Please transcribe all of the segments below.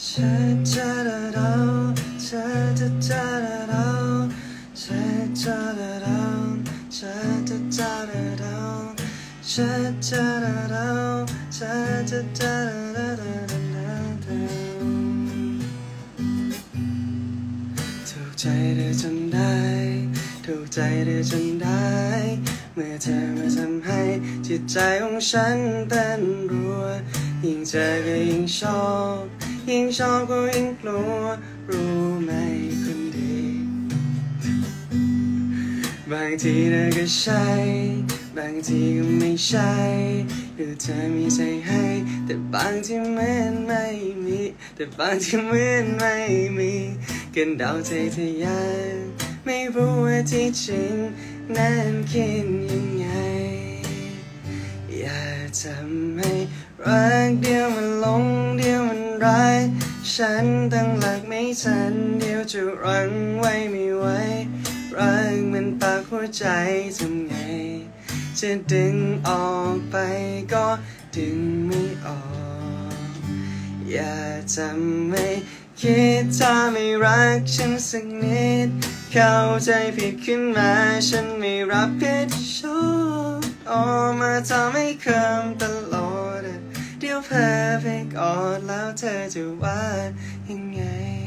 ใจเธอจนได้ถูกใจเธอจนได้เมื่อเธอมาทำให้จิตใจของฉันเต้นรัวยิ่งเจอก็ยิ่งชอบยิ่งชอบก็ยิ่งกลัวรู้ไหมคนดีบางทีเธอก็ใช่บางทีก็ไม่ใช่ดูเธอมีใจให้แต่บางทีเหมือนไม่มีแต่บางทีเหมือนไม่มีกันเดาใจเธอยังไม่รู้ว่าที่จริงนั้นคิดยังไงอยากทำให้รักเดียวมันหลงเดียวมันร้ายฉันตั้งหลักไม่ทันเดียวจะรั้งไว้ไม่ไหวรักมันปากหัวใจทำไงจะดึงออกไปก็ดึงไม่ออกอยากทำให้คิดถ้าไม่รักฉันสักนิดเข้าใจผิดขึ้นมาฉันไม่รับผิดชอบออกมาทำให้เคิมตลอดเดี๋ยวเพ้อไปกอดแล้วเธอจะว่ายังไง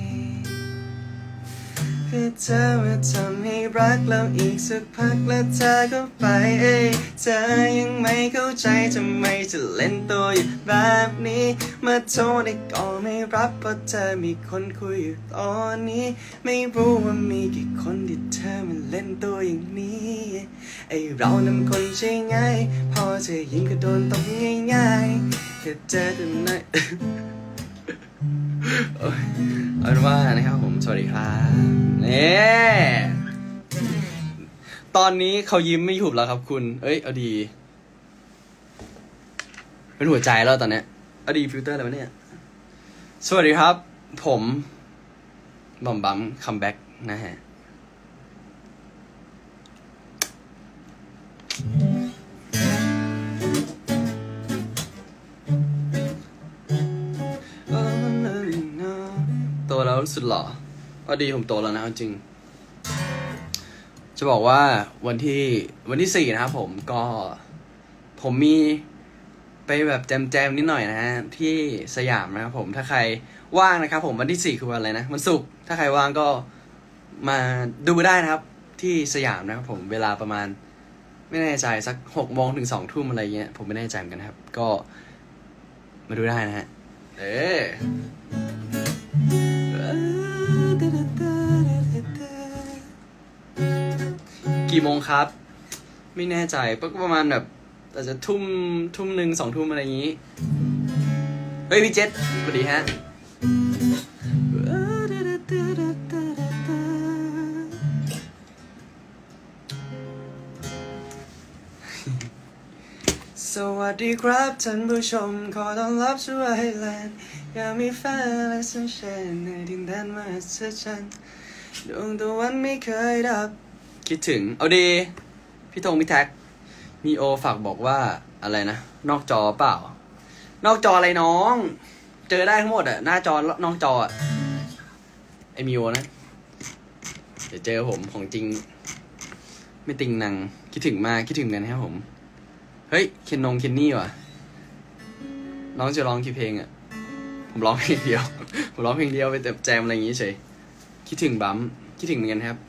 คือเธอมาทำให้รักแล้วอีกสักพักแล้วเธอก็ไปเธอยังไม่เข้าใจทำไมจะเล่นตัวอยู่แบบนี้มาโทรได้ก็ไม่รับเพราะเธอมีคนคุยอยู่ตอนนี้ไม่รู้ว่ามีกี่คนที่เธอมาเล่นตัวอย่างนี้เรานำคนใช่ไงพอเธอยิ้มก็โดนตบง่ายๆแค่เจอกันหน่อยเอาเป็นว่านะครับผมสวัสดีครับตอนนี้เขายิ้มไม่หยุดแล้วครับคุณเอาดีเป็นหัวใจแล้วตอนเนี้ยเอาดีฟิลเตอร์อะไรวะเนี่ยสวัสดีครับผมบอมบัมคัมแบ็กนะฮะโตแล้วสุดหล่อเอาดีผมโตแล้วนะจริงจะบอกว่าวันที่4นะครับผมมีไปแบบแจมนิดหน่อยนะฮะที่สยามนะครับผมถ้าใครว่างนะครับผมวันที่4คือวันอะไรนะวันศุกร์ถ้าใครว่างก็มาดูได้นะครับที่สยามนะครับผมเวลาประมาณไม่แน่ใจสัก6 โมงถึง2 ทุ่มอะไรเงี้ยผมไม่แน่ใจเหมือนกันครับก็มาดูได้นะฮะกี่โมงครับไม่แน่ใจประมาณแบบอาจจะทุ่ม 1 2 ทุ่มอะไรอย่างนี้พี่เจษสวัสดีฮะสวัสดีครับท่านผู้ชมขอต้อนรับสู่ไอแลนด์อยากมีแฟนและสัญชาติในดินแดนมหัศจรรย์ดวงตะวันไม่เคยดับคิดถึงเอาดีพี่ธงพี่แท็กมีโอฝากบอกว่าอะไรนะนอกจอเปล่านอกจออะไรน้องเจอได้ทั้งหมดหน้าจอนอกจอไอมีโอนะเดี๋ยวเจอผมของจริงไม่ติงนังคิดถึงมากคิดถึงกันนะครับผมเฮ้ยเคนนี่ว่ะน้องจะร้องกี่เพลงผมร้องเพลงเดียวผมร้องเพลงเดียวไปแต่แจมอะไรอย่างงี้เฉยคิดถึงบัมคิดถึงเหมือนกันครับ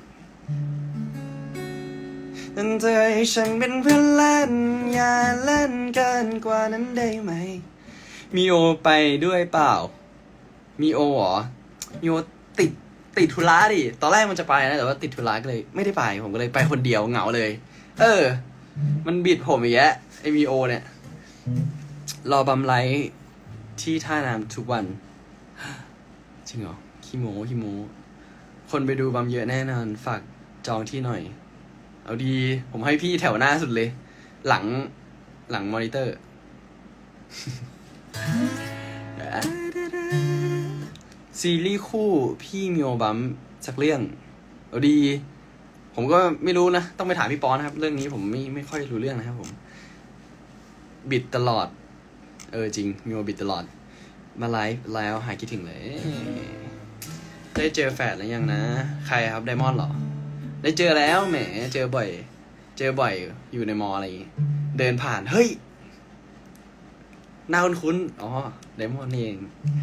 นั่นเธอให้ฉันเป็นเพื่อนเล่นอย่าเล่นเกินกว่านั้นได้ไหมมีโอไปด้วยเปล่ามีโอเหรอมีโอติดธุระดิตอนแรกมันจะไปนะแต่ว่าติดธุระก็เลยไม่ได้ไปผมก็เลยไปคนเดียวเหงาเลยมันบิดผมอีกแล้วไอมีโอเนี่ยรอบัมไลท์ที่ท่าน้ำทุกวันจริงเหรอขี้โม้คนไปดูบัมเยอะแน่นอนฝากจองที่หน่อยเอาดีผมให้พี่แถวหน้าสุดเลยหลังมอนิเตอร์ ซีรีส์คู่พี่มิโอบัมสักเรื่องเอาดีผมก็ไม่รู้นะต้องไปถามพี่ปอนนะครับเรื่องนี้ผมไม่ค่อยรู้เรื่องนะครับผมบิดตลอดจริงมิโอบิดตลอดมาไลฟ์แล้วหายคิดถึงเลยได้เจอแฟนแล้วยังนะใครครับไดมอนด์เหรอได้เจอแล้วแหมเจอบ่อยอยู่ในมออะไรอย่างงี้เดินผ่านเฮ้ยหน้าคุ้นๆอ๋อไดมอนด์นี่เอง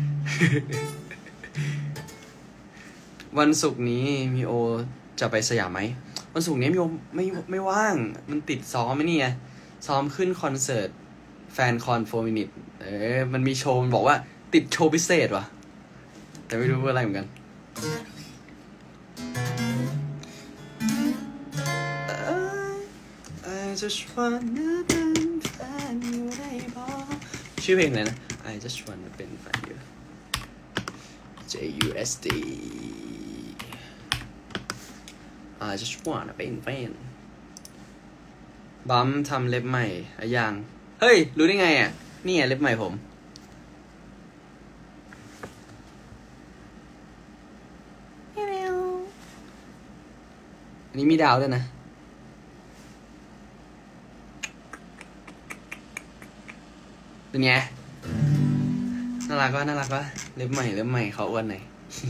วันศุกร์นี้มีโอจะไปสยามไหมวันศุกร์นี้มีโอไม่ว่างมันติดซ้อมไหมนี่ไงซ้อมขึ้นคอนเสิร์ตแฟนคอน4 minute มันมีโชว์มันบอกว่าติดโชว์พิเศษว่ะแต่ไม่รู้ว่าอะไรเหมือนกันชื่อเพลงอะไรนะ I just wanna เป็นแฟน you JUSD I just wanna เป็นแฟนบัมทำเล็บใหม่อะยังเฮ้ยรู้ได้ไงอ่ะนี่ไงเล็บใหม่ผมอันนี้มีดาวด้วยนะเป็นไงน่ารักวะเล็บใหม่เขาอ้วนหน่อย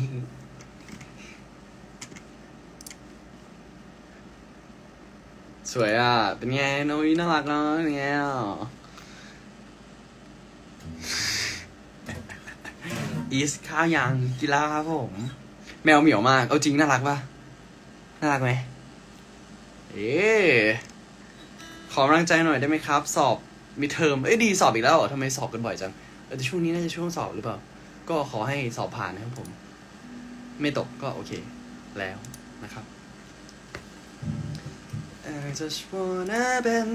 สวยอ่ะเป็นไงน้อยน่ารักเนาะเป็นไงอีสข้าวยังกีฬาครับผมแมวเหมียวมากเอาจริงน่ารักปะน่ารักไหมขอกำลังใจหน่อยได้ไหมครับสอบมีเทอมดีสอบอีกแล้วทำไมสอบกันบ่อยจังแต่ช่วงนี้น่าจะช่วงสอบหรือเปล่าก็ขอให้สอบผ่านนะครับผมไม่ตกก็โอเคแล้วนะครับ I just wanna เป็น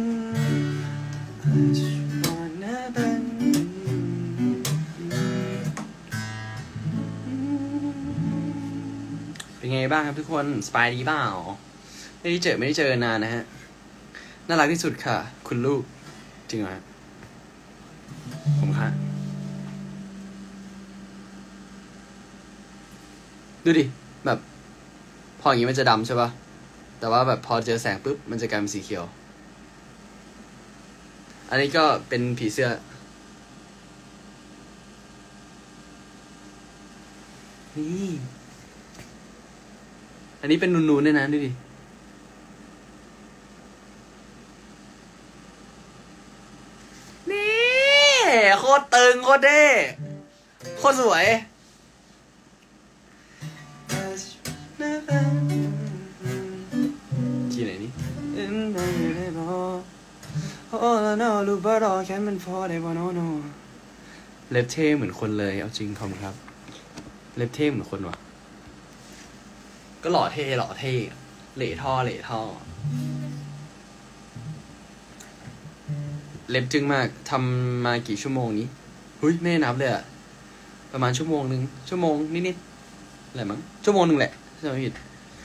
ไงบ้างครับทุกคนสบายดีเปล่าไม่ได้เจอนานนะฮะน่ารักที่สุดค่ะคุณลูกจริงเหรอผมค่ะดูดิแบบพออย่างนี้มันจะดำใช่ป่ะแต่ว่าแบบพอเจอแสงปุ๊บมันจะกลายเป็นสีเขียวอันนี้ก็เป็นผีเสื้อนี่อันนี้เป็นนูนๆด้วยนะดูดินี่โคตรตึงโคตรเท่โคตรสวยที่ไหนนี่เล็บเท่เหมือนคนเลยเอาจริงคอมครับเล็บเท่เหมือนคนวะก็หล่อเท่เหล่ท่อเล็บจึงมากทำมากี่ชั่วโมงนี้เฮ้ยไม่นับเลยอะประมาณชั่วโมงนิดอะไรมั้งชั่วโมงนึงแหละใช่ไหมผิด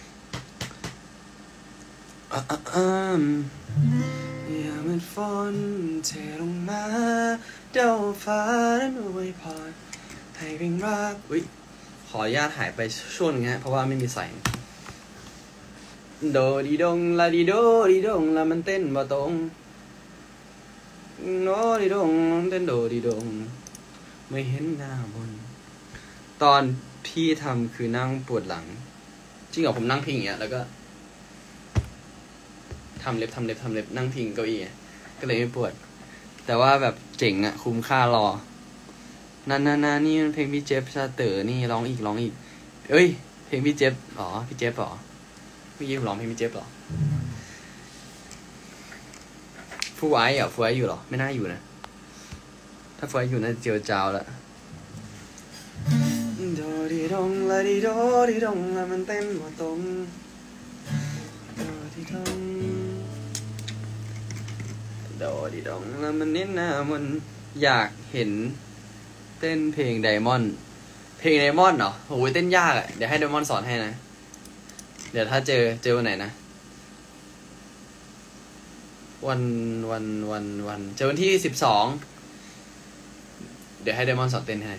อย่ามันฝนเทลงมาเดาฟ้านั้นอวยพรให้เป็นรักขออนุญาตหายไปช่วงนึงฮะเพราะว่าไม่มีแสงโดดีดงลาดีโดดีดงลามันเต้นบ่ตรงโดดีดงเต้นโดดีดงไม่เห็นหน้าบนตอนพี่ทำคือนั่งปวดหลังจริงเหรอผมนั่งพิงอย่างเงี้ยแล้วก็ทำเล็บนั่งพิงเก้าอี้ก็เลยไม่ปวดแต่ว่าแบบเจ๋งอะคุ้มค่ารอนานี่เพลงพี่เจฟชาเต๋อนี่ร้องอีกเอ้ยเพลงพี่เจฟอ๋อพี่เจฟเหรอเมื่อกี้ผมร้องเพลงพี่เจฟเหรอฟูไออยู่เหรอไม่น่าอยู่นะถ้าฟูไออยู่น่าจะเจียวจาวแล้วโดดีดงลาดีโดดีดงลามันเต้นบ่ตรงโดดีดงแล้วมันเน้นหน้ามันอยากเห็นเต้นเพลงไดมอนด์เหรอโหเต้นยากอ่ะเดี๋ยวให้ไดมอนด์สอนให้นะเดี๋ยวถ้าเจอวันไหนนะวันเจอวันที่12เดี๋ยวให้ไดมอนด์สอนเต้นให้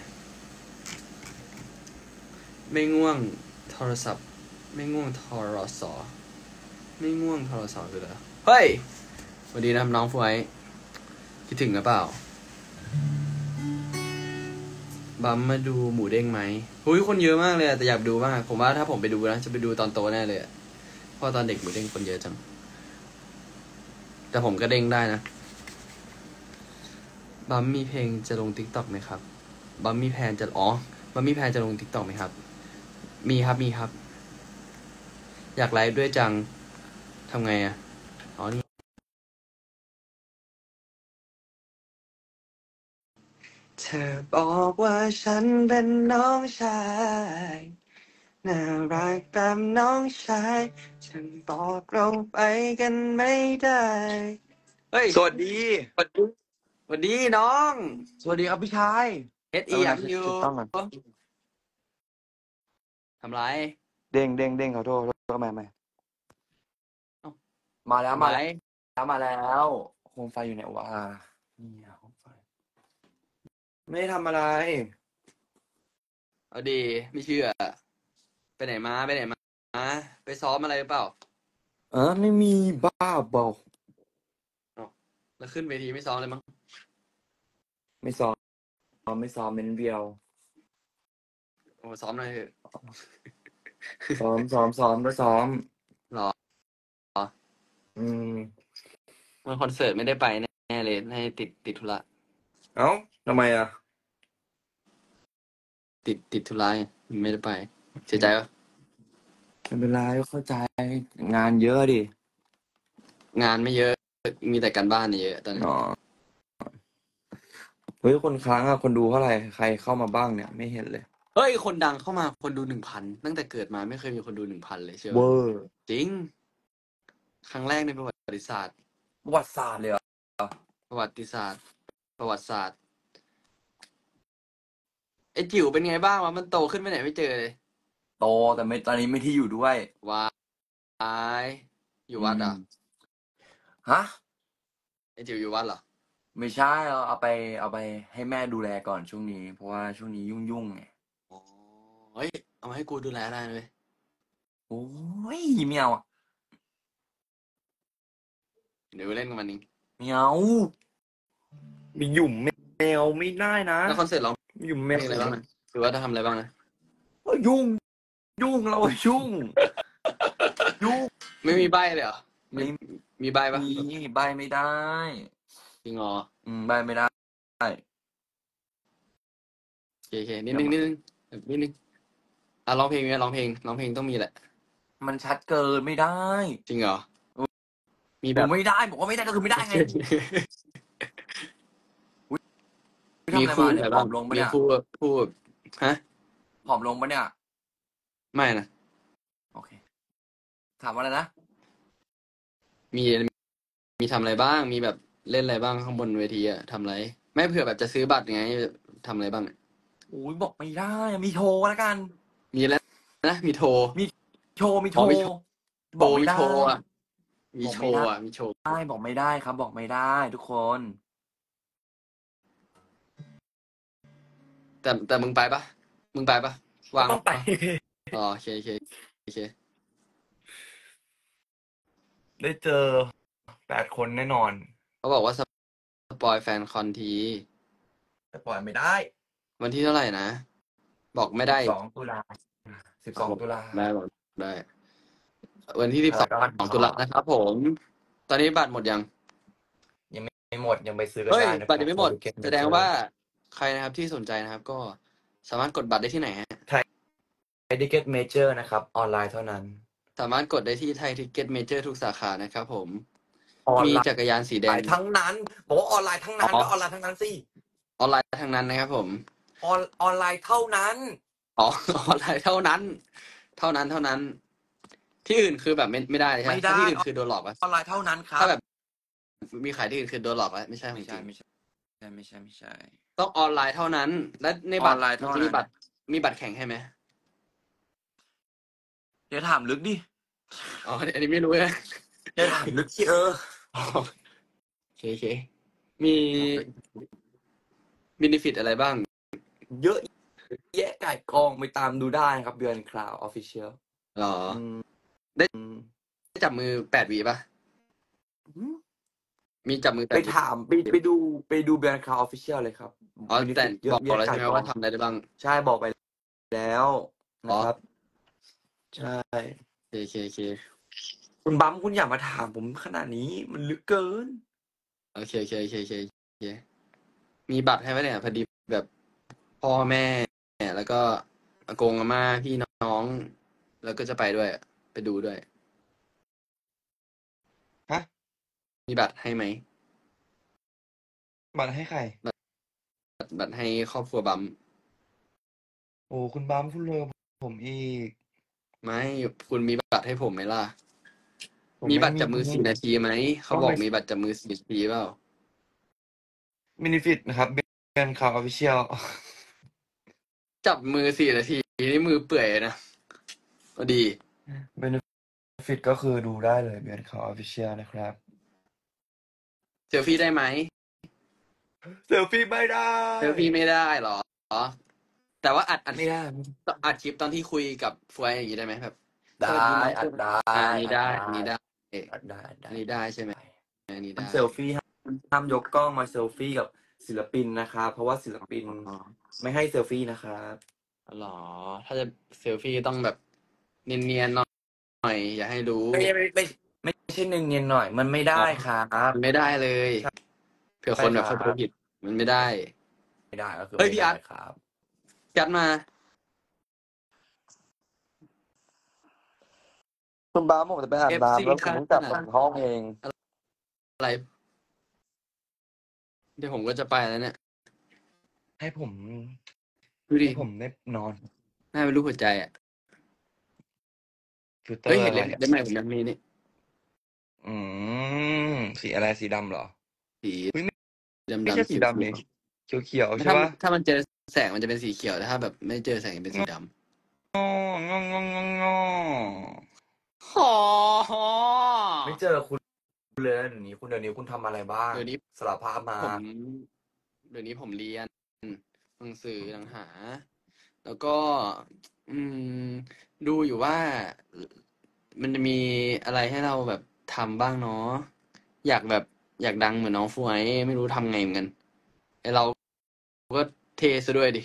ไม่ง่วงโทรศัพท์ไม่ง่วงโทรศัพท์คือเหรอเฮ้ยสวัสดีนะครับน้องฟูไอคิดถึงหรือเปล่าบัมมาดูหมูเด้งไหมหุ้ยคนเยอะมากเลยแต่อยากดูมากผมว่าถ้าผมไปดูนะจะไปดูตอนโตแน่เลยเพราะตอนเด็กหมูเด้งคนเยอะจังแต่ผมก็เด้งได้นะบัมมีเพลงจะลง TikTok ไหมครับบัมมีแพลนจะบัมมีแพลนจะลง TikTok ไหมครับมีครับอยากไลฟ์ด้วยจังทำไงนี่เธอบอกว่าฉันเป็นน้องชายน่ารักตามน้องชายฉันบอกเราไปกันไม่ได้เฮ้ยสวัสดีสวัสดีน้องสวัสดีครับพี่ชายเฮ็ดอีหยังอยู่ถูกต้องก่อนทำไรเด้งขอโทษไม่เอ้ามาแล้วทำไรมาแล้วโคมไฟอยู่ไหนวะนี่โคมไฟไม่ได้ทำอะไรเอาดีไม่เชื่อไปไหนมาไปซ้อมอะไรหรือเปล่าไม่มีบ้าบอแล้วขึ้นเวทีไม่ซ้อมเลยมั้งไม่ซ้อมเมนเดียวโอ้ซ้อมหน่อยเถอะซ้อมก็ซ้อมหรอ มันคอนเสิร์ตไม่ได้ไปแน่เลยให้ติดธุระเอ้าทำไมอ่ะติดธุระไม่ได้ไปเสียใจปะไม่เป็นไรเข้าใจงานเยอะดิงานไม่เยอะมีแต่การบ้านเยอะตอนนี้อ๋อเฮ้ยคนค้างอ่ะคนดูเท่าไหร่ใครเข้ามาบ้างเนี่ยไม่เห็นเลยเฮ้ยคนดังเข้ามาคนดู 1,000 ตั้งแต่เกิดมาไม่เคยมีคนดู 1,000 เลยเชื่อเวปะอร์จริง ครั้งแรกในประวัติศาสตร์ประวัติศาสตร์เลยเหรอประวัติศาสตร์ไอ้จิ๋วเป็นไงบ้างวะมันโตขึ้นไปไหนไม่เจอเลยโตแต่ไม่ตอนนี้ไม่ที่อยู่ด้วยวายอยู่วัดอ่ะฮะไอ้จิ๋วอยู่วัดเหรอไม่ใช่เอาไปให้แม่ดูแลก่อนช่วงนี้ เพราะว่าช่วงนี้ยุ่งไงอ๋อเฮ้ยเอามาให้กูดูแลได้เลยโอ้ยไม่เอาอ่ะเดี๋ยวเล่นกับมันเองไม่เอามีหยุ่มแมวไม่ได้นะแล้วคอนเสิร์ตร้องหยุ่มแมเพลวงอะไรบ้างนะหรือว่าจะทำอะไรบ้างนะยุ่งเรายุ่งไม่มีใบเลยเหรอไม่มีใบปะมีใบไม่ได้จริงเหรอใบไม่ได้โอเคนิดนึงร้องเพลงร้องเพลงต้องมีแหละมันชัดเกินไม่ได้จริงเหรอ มีบแบอบ กไม่ได้บอกว่าไม่ได้ก็คือไม่ได้ไงมีคู่ทำอะไรมาเนี่ยอะไรผบ้าอง มลงปะมีเนี่ยคู่ฮะผอมลงปะเนี่ยไม่นะโอเค ถามว่าอะไรนะมีทำอะไรบ้าง มีแบบเล่นอะไรบ้างข้างบนเวทีอะทำอะไร ไม่เผื่อแบบจะซื้อบัตรไงทำอะไรบ้างโอ้ยบอกไม่ได้มีโทรแล้วกันมีแล้วนะมีโทรโชว์มีโทรอ๋อมีโชว์บอกไม่มีได้โชว์อะมีโชว์อะมีโชว์ได้บอกไม่ได้ครับ บอกไม่ได้ทุกคนแต่มึงไปปะวางต้องไปอ๋อโอเคได้เจอ8 คนแน่นอนเขาบอกว่าสปอยแฟนคอนทีแต่ปล่อยไม่ได้วันที่เท่าไหร่นะ บอกไม่ได้ 12 ตุลา12 ตุลาได้บอกได้ วันที่แล้วก็ 12 ตุลานะครับผม ตอนนี้บัตรหมดยังไม่หมดยังไปซื้อกันเฮ้ยได้นะบัตรยังไม่หมด Ticket แสดงว่าใครนะครับที่สนใจนะครับ ก็สามารถกดบัตรได้ที่ไหนฮะ Ticket Major นะครับออนไลน์เท่านั้นสามารถกดได้ที่ไทยทิกเก็ตเมเจอร์ทุกสาขานะครับผมออนมีไลน์จักรยานสีแดงทั้งนั้นบอกว่าออนไลน์ทั้งนั้นอ๋อก็ออนไลน์ทั้งนั้นสิออนไลน์ทั้งนั้นนะครับผมออนไลน์เท่านั้นอ๋อ ออนไลน์เท่านั้น ที่อื่นคือแบบไม่ได้ใช่ไหมไม่ได้ถ้าที่อื่นคือโดนหลอกวะออนไลน์เท่านั้นครับถ้าแบบมีขายที่อื่นคือโดนหลอกแล้วไม่ใช่ของไม่จริใช่งไม่ใช่ต้องออนไลน์เท่านั้น และในบัตออนไลน์เท่านั้นมีบัตรแข่งให้ไหมเดี๋ยวถามลึกดิอ๋ออันนี้ไม่รู้นะเดี๋ยวถามลึกสิอ๋อโอเคมีเบนฟิตอะไรบ้างเยอะแยะไก่กองไปตามดูได้ครับเดือนคลาวออฟฟิเชียลหรอ ได้จับมือ8 วิป่ะมีจับมือไปแต่ถามไปดูแบรนด์คาออฟฟิเชียลเลยครับอ๋อมินิแต่ฟิตเยบอะอกแยะแล้วไก่ใช่ไหมกอว่าง ทำอะไรได้บ้างใช่บอกไปแล้วอ๋นะอครับ ใช่โอเคคุณบัมป์คุณอย่ามาถามผมขนาดนี้ มันลึกเกินโอเค มีบัตรให้ไหมเนี่ย พอดีแบบพ่อแม่ แล้วก็อากงอาม่า พี่น้อง แล้วก็จะไปด้วย ไปดูด้วยฮะ? มีบัตรให้ไหม? บัตรให้ใคร? บัตรให้ครอบครัวบัมป์โอ้ คุณบัมป์คุณเลอผมอีกไม่ คุณมีบัตรให้ผมไหมล่ะ? ผมมีไม่บัตรมีจับมือ 4 นาทีไหม? เขาต้องบอไปกมีบัตรจับมือ 4 นาทีเปล่า? มินิฟิตนะครับ แบรนด์คาออฟฟิเชียลจับมือ 4 นาที นี่มือเปื่อยเลยนะ เอาดีเบเนฟิต ก็คือดูได้เลยแบรนด์คาออฟฟิเชียลนะครับเซลฟีได้ไหม? เซลฟีไม่ได้เซลฟีไม่ได้เหรอ? แต่ว่าอัดไม่ได้อัดคลิปตอนที่คุยกับฟวย อย่างงี้ได้ไหม? แบบได้สวัสดีน้องอัดได้อันนี้ได้อัอันนี้ดได้อัดได้อันนี้ได้ใช่ไหม? อันนี้ได้เซลฟี ห้ามยกกล้องมาเซลฟีกับศิลปินนะครับ เพราะว่าศิลปินอ๋อไม่ให้เซลฟีนะครับอ๋อ เหรอ? ถ้าจะเซลฟีต้องแบบเนียน ๆ หน่อย อย่าให้รู้ไม่ใช่เนียนๆหน่อย มันไม่ได้ครับมันไม่ได้เลยใช่เผื่อคนแบบเข้าใจผิด มันไม่ได้ไม่ได้ ก็คือเฮ้ยไม่พี่ได้อาร์ตครับพี่อาร์ตมาคุณบัมป์ ผมจะไปอาบน้ FC ำ แล้วผมต้องกลับขมานาดถึงห้องเองอะไร? เดี๋ยวผมก็จะไปแล้วเนี่ยให้ผมดูดิให้ผมได้นอนหน้าเป็นรูปหัวใจอะฟิลเตอเฮ้ยร์เห็อะนไรเล็บอะ? เล็บใหม่ผมยังมีนี่สีอะไร สีดำเหรอ? สีอุ๊ยดำไม่ใช่ๆสีเขีดำนี่ยวเขียว ๆๆใช่เปล่า? ถ้ามันเจอแสงมันจะเป็นสีเขียว แต่ถ้าแบบไม่เจอแสงจะเป็นสีดำ อ๋อไม่เจอคุณเลยนะเดี๋ยวนี้คุณทำอะไรบ้างเดี๋ยวนี้สารภาพมาเดี๋ยวนี้ผมเรียน หนังสือต่างหาก แล้วก็ ดูอยู่ว่า มันจะมีอะไรให้เราแบบทำบ้างเนาะ อยากดังเหมือนน้องฟวย ไม่รู้ทำไงเหมือนกัน ไอ้เราก็เท่เสียด้วยดิ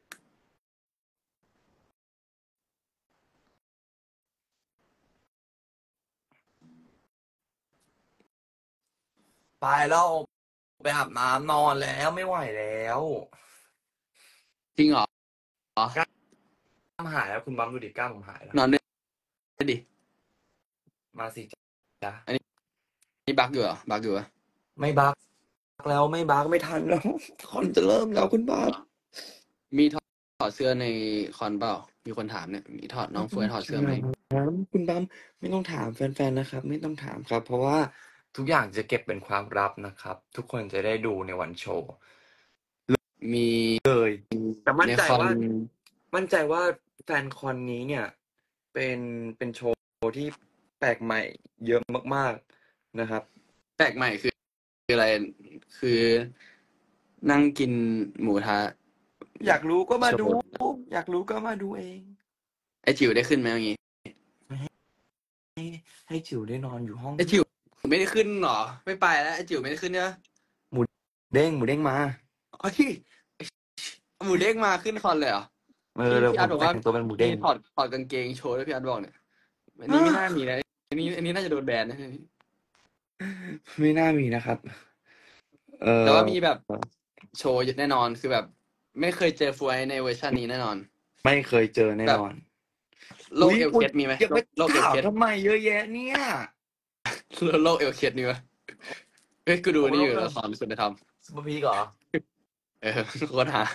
ไปแล้ว ไปอาบน้ำนอนแล้ว ไม่ไหวแล้วจริงเหรอ? กล้ามหายแล้ว คุณบัมป์ดูดิ กล้ามผมหายแล้วนอนด้วยดิมาสิจ๊ะนี่บักอยู่เหรอ? บักอยู่เปล่า? ไม่บักแล้ว ไม่บัก ไม่ทันแล้ว คอนจะเริ่มแล้วคุณบัมป์มีถอดเสื้อในคอนเปล่า? มีคนถามเนี่ย มีน้องฟวยถอดเสื้อไหม? คุณบัมป์ไม่ต้องถามแฟน ๆ นะครับ ไม่ต้องถามครับ เพราะว่าทุกอย่างจะเก็บเป็นความลับนะครับ ทุกคนจะได้ดูในวันโชว์มีเลย แต่มั่นในใจคอนว่าแฟนคอนนี้เนี่ย เป็นโชว์ที่แปลกใหม่เยอะมาก ๆ นะครับแปลกใหม่คืออะไร? คือนั่งกินหมูกระทะอยากรู้ก็มาดูโชว์อยากรู้ก็มาดูเองไอ้จิ๋วได้ขึ้นไหมเอางี้? ให้จิ๋วได้นอนอยู่ห้องไอ้จิ๋วไม่ได้ขึ้นเหรอ? ไม่ไปแล้ว ไอ้จิ๋วไม่ได้ขึ้นใช่เปล่า? หมูเด้งมาเฮ้ย หมูเด้งมาขึ้นคอนเลยเหรอ? เดี๋ยวพี่ผอาร์ตมบอกแต่ว่างตัวเป็นหมูเด้งมีถอดกางเกงโชว์ด้วย พี่อาร์ตบอกเนี่ย อันนี้ไม่น่ามีนะ อันนี้น่าจะโดนแบนนะไม่น่ามีนะครับแต่ว่ามีแบบโชว์แน่นอน คือแบบไม่เคยเจอฟวยในเวอร์ชันนี้แน่นอนไม่เคยเจอแน่นอนโรคเอวเคล็ดมีไหม? อย่าไปโรคเอวถามเคล็ดทำไมเยอะแยะเนี่ยโรคเอวเคล็ดมีไหม? เฮ้ย กูดูนี่อยู่ ละครคุณธรรมซุปเปอร์พีคเหรอ? โคตรหา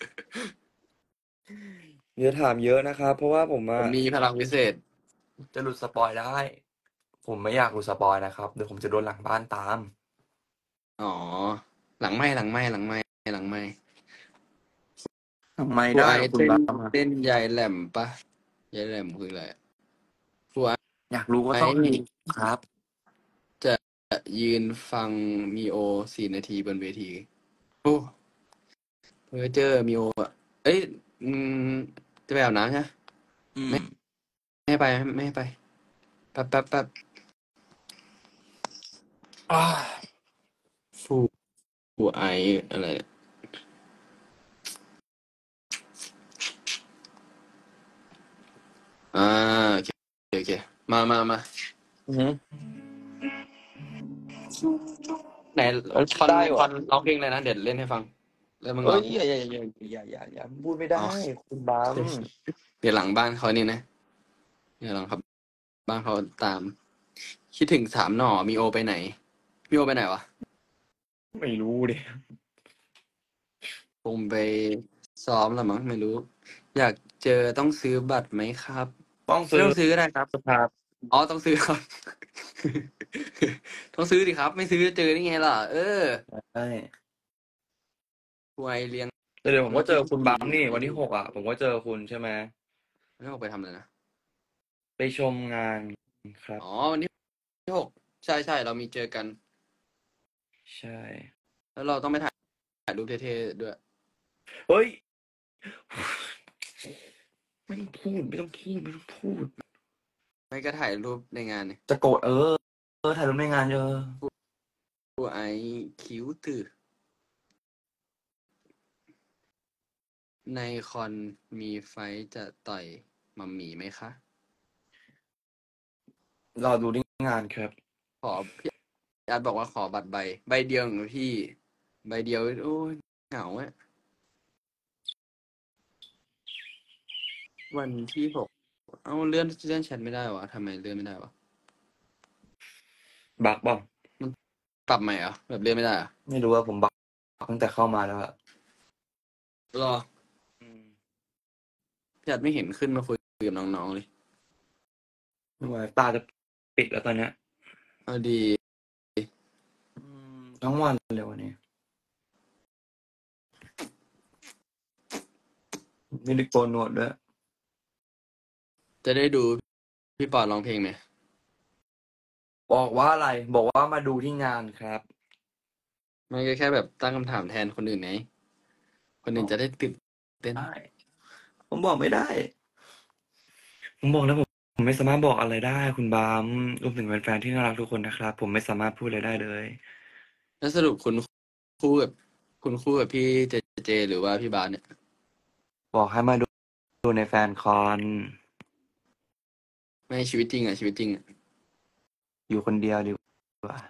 อย่าถามเยอะนะครับ เพราะว่าผมผมมีพลังวิเศษจะหลุดสปอยล์ได้ ผมไม่อยากหลุดสปอยล์นะครับ เดี๋ยวผมจะโดนหลังบ้านตามอ๋อ หลังไมค์ ไม่ได้ฟคุวณยบัมป์เต้นยายแหลมเปล่า? ยายแหลมคืออะไร? ฟวยอยากรู้ก็ต้องครับจะยืนฟังมีโอ 4 นาทีบนเวที โอ้เพ้อเจ้อมีโออะ เฮ้ย จะไปอาบน้ำใช่ไหม? ไม่ให้ไป แป๊บอ้ากูไออะไรเนี่ยโอเคโอเคมาอือหือไหนมันคอนได้คอว่ะนร้องเพลงอะไรนะเดี๋ยวเล่นให้ฟังแล้วมึงเอ้ร้อย งอย่าพูดไม่ได้อ๋อคุณบัมเดี๋ยวหลังบ้านเขานี่นะเดี๋ยวหลังครับบ้านเขาตาม คิดถึงสามหน่อมีโอไปไหนมีโอไปไหนวะไม่รู้ดิคงไปซ้อมแล้วมั้งไม่รู้ อยากเจอต้องซื้อบัตรไหมครับต้องไม่ซื้อต้องซื้อก็ได้ครับครับอ๋อต้องซื้อครับ ต้องซื้อดิครับ ไม่ซื้อจะเจอได้ไงล่ะ เออใช่ควยเลี้ยงแต่เดี๋ยวผมก็เจอคุณบัมนี่ไม่วันที่ดู 6 อ่ะ ผมก็เจอคุณใช่ไหมวันที่6ไปทำอะไรนะไปชมงานครับอ๋อวันที่6ใช่เรามีเจอกันใช่แล้วเราต้องไปถ่ายรูปเท่ๆด้วยเฮ้ย ไม่ต้องพูดไม่ก็ถ่ายรูปในงานเนี่ยจะโกรธถ่ายรูปในงานเยอะกูไอคิ้วตื่อในคอนมีไฟท์จะต่อยมัมหมี่ไหมคะรอดูที่งานครับขอพี่อาร์ตบอกว่าขอบัตรใบเดียวของพี่ ใบเดียวโอ้ยเหงาอะวันที่6เอาเลื่อนแชทไม่ได้วะทำไมเลื่อนไม่ได้วะบักบ้างมันปรับใหม่เหรอแบบเลื่อนไม่ได้เหรอไม่รู้ว่าผมบักตั้งแต่เข้ามาแล้วอะรอพี่อาร์ตไม่เห็นขึ้นมาคุยกับน้องๆเลยไม่ไหวตาจะปิดแล้วตอนเนี้ยเอาดีทั้งวันเลยวันนี้ไม่ได้โกนหนวดด้วยจะได้ดูพี่ปอร้องเพลงไหมบอกว่าอะไร บอกว่ามาดูที่งานครับไม่ก็แค่แบบตั้งคำถามแทนคนอื่นไงคนอื่นจะได้ตื่นเต้นได้ ผมบอกไม่ได้ ผมบอกแล้วผมไม่สามารถบอกอะไรได้ คุณบามรวมถึงแฟนๆที่น่ารักทุกคนนะครับ ผมไม่สามารถพูดอะไรได้เลยแล้วสรุปคุณคู่กับพี่เจหรือว่าพี่บาสเนี่ยบอกให้มาดูในแฟนคอนไม่ชีวิตจริงอ่ะชีวิตจริงอ่ะอยู่คนเดียวดีกว่า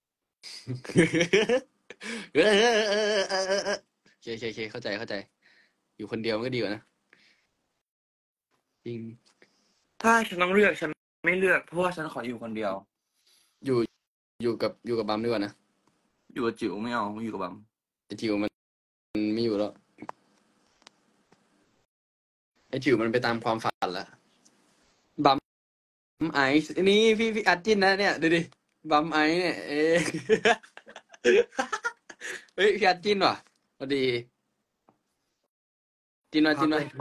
โอเคเข้าใจอยู่คนเดียวมันก็ดีกว่านะจริงถ้าฉันต้องเลือกฉันไม่เลือกเพราะว่าฉันขออยู่คนเดียวอยู่กับบัมดีกว่านะอยู่กับจิ๋วไม่เอาอยู่กับบัมไอจิ๋วมันไม่อยู่แล้วไอจิ๋วมันไปตามความฝันแล้วบัมไอซ์นี่พี่อัดจินนะเนี่ยดูดิบัมไอซ์เนี่ยเฮ้ยพี่อัดจินว่ะพอดีจินว่ะ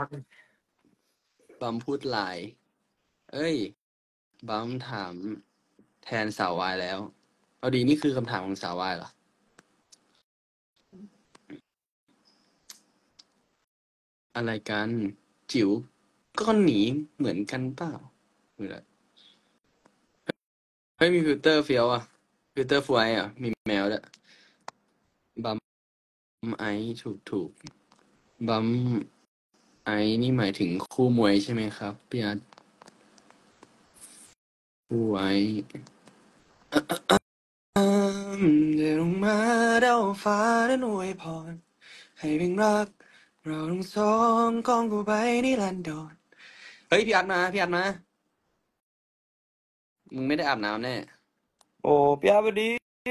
บัมพูดไลน์เอ้ยบัมถามแทนสาววายแล้วเอาดีนี่คือคำถามของสาววายเหรออะไรกันจิ๋วก็หนีเหมือนกันเปล่าไม่ได้เฮ้ยมีฟิลเตอร์เฟี้ยวอ่ะฟิลเตอร์ฟูไออ่ะมีแมวด้วยบัมไอถูกบัมไอนี่หมายถึงคู่มวยใช่ไหมครับพี่อาร์ตฟูไอเดินลงมาเดาฟ้าและหน่วยพรให้เพียงรักเราทั้งสองกองกูไปนิรันดรเฮ้ยพี่อาร์ตมามึงไม่ได้อาบน้ำแน่โอ้พี่อาร์ตสวัสดี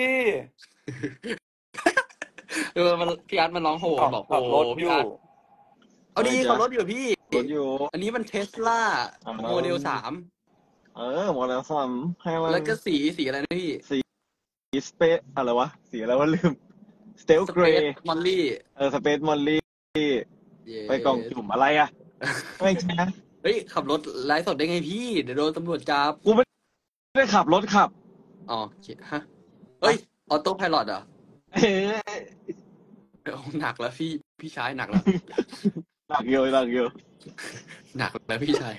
พี่อาร์ตมันร้องโหบอกขับรถอพี่ยู่อาร์ตเอาดีขับรถอยู่พี่รถอยู่อันนี้มันเทสลาโมเดล 3 หมดแล้วซ้ำให้มันแล้วก็สีอะไรนะพี่สเปซอะไรวะ สีอะไรวะลืม สเตลเกรย์มอลลี่สเปซมอลลี่ ไปกล่องจุ่มอะไรอ่ะ ไม่ใช่นะเฮ้ยขับรถไลฟ์สดได้ไงพี่เดี๋ยวโดนตำรวจจับกูไม่ได้ขับรถขับอ๋อโอเคฮะเฮ้ยออโต้ไพลอตเหรอเอ้ยหนักแล้วพี่ชายหนักแล้วหนักเยอะหนักแล้วพี่ชาย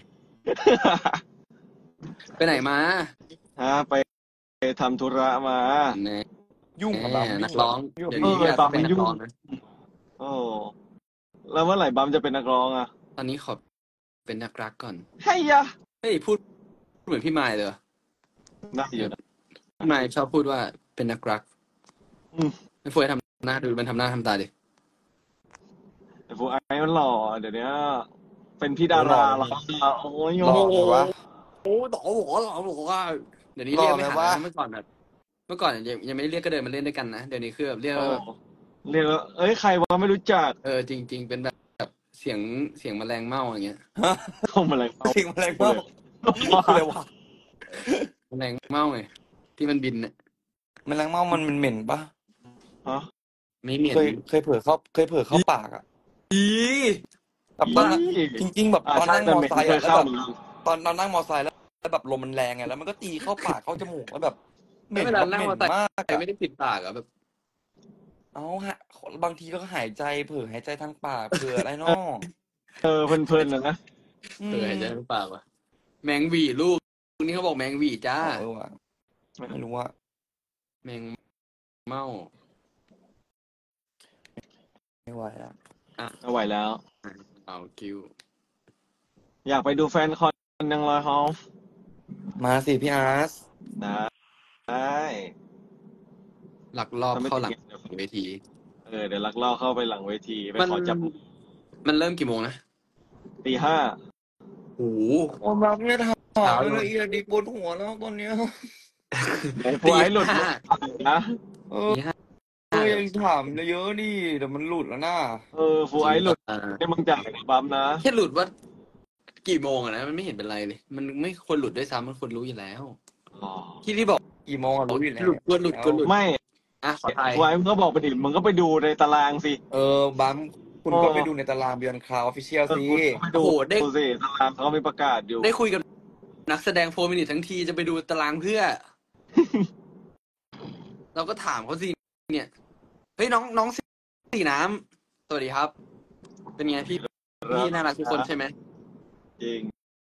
ไปไหนมาไปทำธุระมาแน่ยุ่งกับบัมนักร้องยุ่งเดี๋ยวเอนี้อพี่อาร์ตบัมเป็นมันนัยุ่กงร้องนะโอ้แล้วเมื่อไหร่บัมจะเป็นนักร้องอ่ะตอนนี้ขอเป็นนักรักก่อนให้ยะเฮ้ยพูดเหมือนพี่มายเลยว่ะได้อยู่นะพี่มายชอบพูดว่าเป็นนักรักอืมไม่ฟูให้ทำหน้าดูมันทำหน้าทำตาดิแต่ฟูไอมันหล่อเดี๋ยวนี้เป็นพี่ดาราแล้วครับโอ้ยหล่อไหมวะโอ้ต่อหัวว่าเดี๋ยวนี้หล่เรียอก ไหมไม่หาวะนะเมื่อก่อนแบบเมื่อก่อนยังไม่ได้เรียกก็เดินมาเล่นด้วยกันนะเดี๋ยวนี้คือแบบเรียกแล้วแบบเรียกว่าเอ้ยใครวะไม่รู้จักจริง ๆ เป็นแบบเสียงแมลงเม่าอย่างเงี้ยเข้ามาเลยเสียงอะไรบ้างคืออะไรวะแมลงเม่าไงที่มันบินเนี่ยแมลงเม่ามันเหม็นปะฮะไม่เหม็นเคยเผลอเข้าปากอ่ะอีแบบตอนนั้นจริง ๆ แบบตอนนั่งมอไซค์เคอะยแล้วเข้าแบบเหมือนกันตอนนั่งมอไซค์แล้วแบบลมมันแรงไงแล้วมันก็ตีเข้าปากเข้าจมูกแล้วแบบเหม็นเวแบลาบนั่งเหม็มอน เตอร์ไซมากค์อะไม่ได้ปิดปากอะแบบเอาฮะบางทีก็หายใจเผลอหายใจทางปากเผลออะไรนอกเพลินๆนะหายใจทางปากว่ะแมงหวีลูกนี่เขาบอกแมงหวีจ้าว่ะไม่รู้ว่าแมงเม่าไม่ไหวอ่ะไม่ไหวแล้วเอาคิวอยากไปดูแฟนคอนยังเลยฮอลมาสิพี่อาร์ตได้หลักรอบเข้าหลังเวทีเดี๋ยวลักลอบเข้าไปหลังเวทีไปขอจับมันเริ่มกี่โมงนะตี 5 โอ้โหโอ้มาไม่ถามเช้าเลเลย ยละเอียดดิปวดหัวแล้วตอนเนี้ยไอ้พวกไอ้หลุดตีห้านะเออยังถามเยอะดิเดี๋ยวมันหลุดแล้วนะฟูไอ้หลุดให้มึงจ่ายนะบัมนะแค่หลุดว่ากี่โมงอะนะมันไม่เห็นเป็นไรเลย มันไม่ควรหลุดด้วยซ้ำมันควรรู้อยู่แล้วอ๋อที่บอกกี่โมงอะรู้อยู่แล้วหลุดควรหลุดไม่ขอไทยฟูไอ้มึงก็บอกไปดิมึงก็ไปดูในตารางสิบัมคุณก็ไปดูในตารางBeyond Cloud Official สิไปดูสิตารางเขามีประกาศอยู่ได้คุยกับนักแสดง4 มินิทั้งทีจะไปดูตารางเพื่อ เราก็ถามเขาสิเนี่ยเฮ้ยน้องสีน้ำสวัสดีครับ เป็นไงพี่น่ารักทุกคนใช่ไหมจริง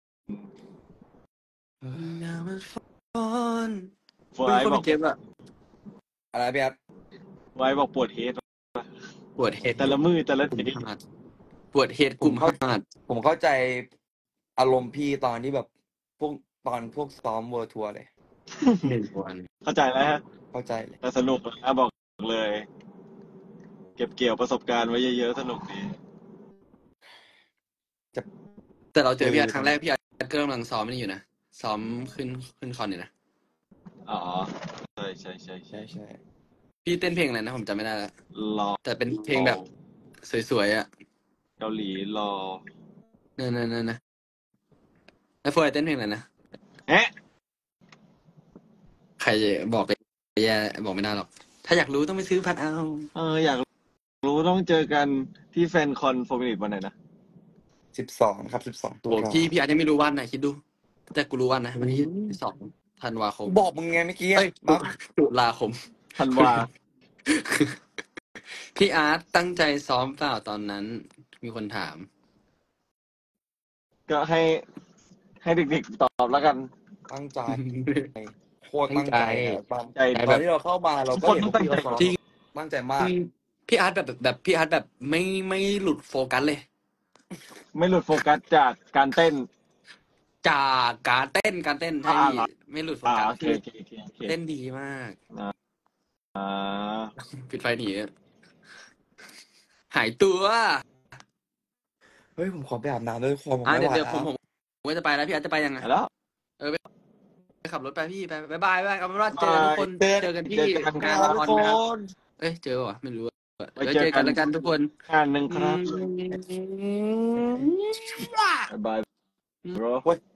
น้ำมันฟอนฟูไอ้คนบอกเก็บอะอะไรพี่อาร์ตฟูไอ้บอกปวดเฮดปวดเฮดแต่ละมือแต่ละกลุ่ทีมหัดปวดเฮดกลุ่มหัดผมเข้าใจอารมณ์พี่ตอนที่แบบตอนพวกซ้อมเวิร์ทัวร์เลย 1 วันเข้าใจแล้วฮะเข้าใจเลยแต่สนุกนะบอกเลย เก็บเกี่ยวประสบการณ์ไว้เยอะๆสนุกดีแต่เราเจอพี่อาร์ตครั้งแรกพี่อาร์ตก็กำลังซ้อมนี่อยู่นะซ้อมขึ้นคอนอยู่นะอ๋อใช่ใช่พี่เต้นเพลงอะไรนะผมจำไม่ได้แล้วรอแต่เป็นเพลงแบบสวยๆอ่ะเกาหลีรอนั่นแล้วเฟอร์เต้นเพลงอะไรนะเอ๊ะใครจะบอกไปแย่บอกไม่ได้หรอกถ้าอยากรู้ต้องไปซื้อพัดเอาอยากรู้ต้องเจอกันที่แฟนคอน4 มินิวันไหนนะ 12 ครับ12 ตุโอ้ลาพี่อาร์ตยังไม่รู้วันนะคิดดูแต่กูรู้วันนะวันที่2 ธันวาคมบอกมึงไงเมื่อกี้เอ้ยบัมตุลาคมธันวาพี่อาร์ตตั้งใจซ้อมเปล่าตอนนั้น มีคนถามก็ให้เด็กๆตอบแล้วกันตั้งใจโคตรตั้งใจอะบัมใจตอนที่เราเข้ามาเราก็เห็นพวกพี่เขาซ้อมจริงตั้งใจมากพี่อาร์ตแบบพี่อาร์ตแบบไม่หลุดโฟกัสเลยไม่หลุดโฟกัสจากการเต้นจากการเต้นใช่เหรอไม่หลุดโฟกัสโอเคเต้นดีมากอ่าปิดไฟหนีอะหายตัวเฮ้ยผมขอไปอาบน้ำด้วยคอผมอ่ะไม่ไหวเดี๋ยวแล้วผมก็จะไปแล้วพี่อาร์ตจะไปยังไงแล้วไปขับรถไปพี่ไปบายเอาเป็นว่าเจอทุกคนเจอกันที่เจอกันงานครับละครทุกนะครับคนเอ้ยเจอวะไม่รู้อะไว้แล้วเจเจออกักัน นแล้วกันทุกคนงานหนึ่งครับบ๊ายบาย bro